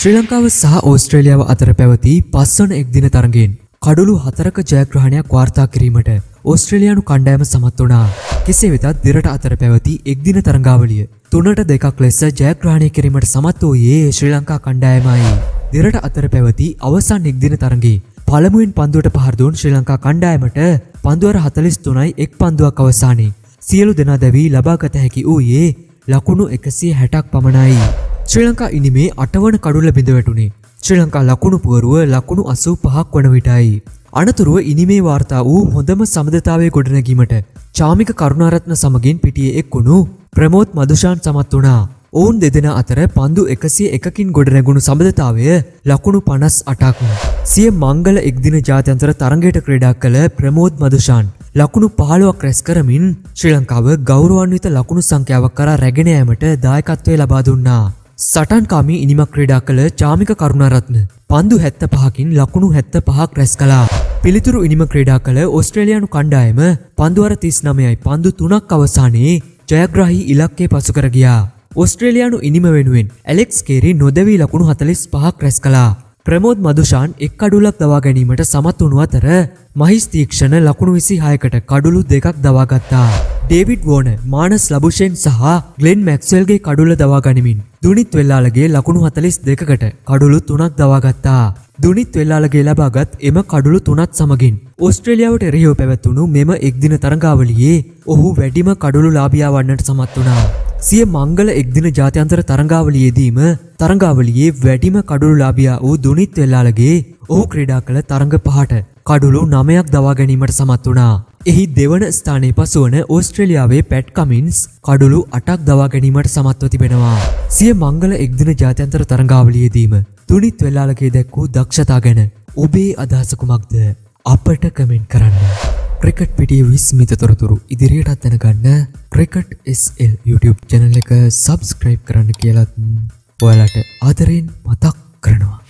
ශ්‍රී ලංකාව සහ ඕස්ට්‍රේලියාව අතර පැවති පස්වන එක්දින තරගයෙන් කඩුළු 4ක ජයග්‍රහණයක් වාර්තා කිරීමට ඕස්ට්‍රේලියානු කණ්ඩායම සමත් වුණා. කෙසේ වෙතත් දෙරට අතර පැවති එක්දින තරගාවලිය 3-2ක් ලෙස ජයග්‍රහණය කිරීමට සමත් වූයේ ශ්‍රී ලංකා කණ්ඩායමයි. දෙරට අතර පැවති අවසන් එක්දින තරගයේ පළමුවෙන් පන්දුවට පහර දුන් ශ්‍රී ලංකා කණ්ඩායමට පන්දුවර 43යි එක් පන්දුවක් අවසානයේ සියලු දෙනා දැවී ලබාගත හැකි වූයේ ලකුණු 160ක් පමණයි. ශ්‍රී ලංකා ඉනිමේ 8 වන කඩුල්ල බිඳ වැටුනේ ශ්‍රී ලංකා ලකුණු පුවරුව ලකුණු 85ක් වන විටයි. අනතුරුව ඉනිමේ වාර්තා වූ හොඳම සමදතාවයේ ගොඩනැගීමට චාමික කරුණාරත්න සමගින් පිටියේ එක්වුණු ප්‍රමෝද් මදුෂාන් සමත් වුණා. ඔවුන් දෙදෙනා අතර පන්දු 101කින් ගොඩනැගුණු සමදතාවය ලකුණු 58ක්. සිය මංගල එක්දින ජාත්‍යන්තර තරගයට ක්‍රීඩා කළ ප්‍රමෝද් මදුෂාන් ලකුණු 15ක් රැස් කරමින් ශ්‍රී ලංකාව ගෞරවාන්විත ලකුණු සංඛ්‍යාවක් කරා රැගෙන යාමට දායකත්වය ලබා දුන්නා. සටන්කාමී ඉනිමක් ක්‍රීඩා කළ චාමික කරුණාරත්න පන්දු 75කින් ලකුණු 75ක් රැස් කළා. පිළිතුරු ඉනිම ක්‍රීඩා කළ ඕස්ට්‍රේලියානු කණ්ඩායම පන්දුවර 39යි පන්දු 3ක් අවසානයේ ජයග්‍රාහී ඉලක්කය පසු කර ගියා. ඕස්ට්‍රේලියානු ඉනිම වෙනුවෙන් ඇලෙක්ස් කේරි නොදැවී ලකුණු 45ක් රැස් කළා. ප්‍රමෝද් මදුෂාන් එක් කඩුලක් දවා ගැනීමට සමත් වුණු අතර මහිස් තීක්ෂණ ලකුණු 26කට කඩුළු 2ක් දවා ගත්තා. ඩේවිඩ් වෝනර්, මානස් ලබුෂෙන් සහ ග්ලෙන් මැක්ස්වෙල්ගේ කඩුල්ල දවා ගනිමින් දුනිත් වෙල්ලාලගේ ලකුණු 42කට කඩුළු 3ක් දවා ගත්තා. දුනිත් වෙල්ලාලගේ ලබාගත් එම කඩුළු 3ත් සමගින් ඕස්ට්‍රේලියාවට එරෙහිව පැවැත්වුණු මෙම එක්දින තරගාවලියේ ඔහු වැඩිම කඩුළු ලාභියා වන්නට සමත් වුණා. සිය මංගල එක්දින ජාත්‍යන්තර තරගාවලියේදීම තරගාවලියේ වැඩිම කඩුළු ලාභියා වූ දුනිත් වෙල්ලාලගේ ඔහු ක්‍රීඩා කළ තරග 5ට කඩුළු 9ක් දවා ගැනීමට සමත් වුණා. එහි දෙවන ස්ථානයේ පසුවන ඕස්ට්‍රේලියාවේ පැට් කමින්ස් කඩුළු 8ක් දවා ගැනීමට සමත්ව තිබෙනවා. සිය මංගල එක්දින ජාත්‍යන්තර තරගාවලියේදීම දුනිත් වෙල්ලාලගේ දැක්වූ දක්ෂතා ගැන ඔබේ අදහස කුමක්ද? අපට කමෙන්ට් කරන්න. ක්‍රිකට් පිටියේ විස්මිත තොරතුරු ඉදිරියටත් දැනගන්න ක්‍රිකට් SL YouTube channel එක subscribe කරන්න කියලාත් ඔයාලට ආදරෙන් මතක් කරනවා.